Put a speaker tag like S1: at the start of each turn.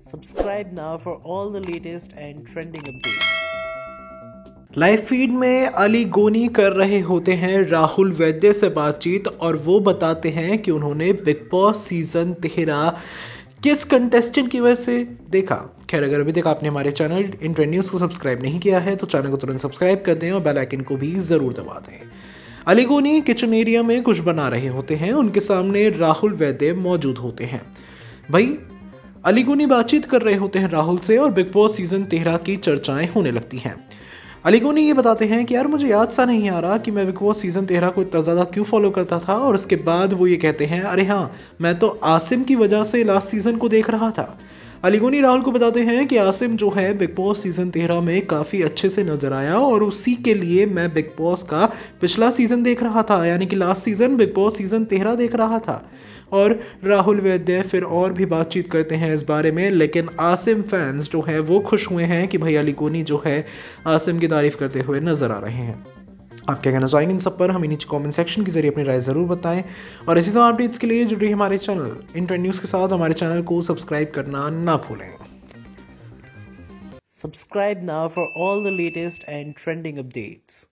S1: Subscribe now for all the latest and trending updates. Live feed में अली गोनी कर रहे होते हैं राहुल वैद्य से बातचीत और वो बताते हैं कि उन्होंने बिग बॉस सीजन 13 किस कंटेस्टेंट की वजह से देखा। खैर, अगर अभी तक आपने हमारे चैनल इन ट्रेंड न्यूज़ को सब्सक्राइब नहीं किया है तो चैनल को तुरंत सब्सक्राइब कर दें और बेल आइकन को भी ज़रूर दबा दें। अली गोनी किचन एरिया में कुछ बना रहे होते हैं, उनके सामने राहुल वैद्य मौजूद होते हैं। भाई, अली गोनी बातचीत कर रहे होते हैं राहुल से और बिग बॉस सीजन 13 की चर्चाएं होने लगती हैं। अली गोनी ये बताते हैं कि यार मुझे याद सा नहीं आ रहा कि मैं बिग बॉस सीजन 13 को इतना ज़्यादा क्यों फॉलो करता था। और उसके बाद वो ये कहते हैं, अरे हाँ, मैं तो आसिम की वजह से लास्ट सीजन को देख रहा था। अली गोनी राहुल को बताते हैं कि आसिम जो है बिग बॉस सीजन 13 में काफ़ी अच्छे से नजर आया और उसी के लिए मैं बिग बॉस का पिछला सीजन देख रहा था, यानी कि last season Bigg Boss season 13 देख रहा था। और राहुल वैद्य फिर और भी बातचीत करते हैं इस बारे में, लेकिन आसिम फैंस जो है वो खुश हुए हैं कि भाई अली गोनी जो है आसिम की तारीफ करते हुए नजर आ रहे हैं। आप क्या कहना चाहेंगे इन सब पर? हमें नीचे कमेंट सेक्शन के जरिए अपनी राय ज़रूर बताएं और इसी तरह अपडेट्स के लिए जुड़े हमारे चैनल इन ट्रेंड न्यूज़ के साथ हमारे चैनल को सब्सक्राइब करना ना भूलें। Subscribe now for all the latest and trending updates.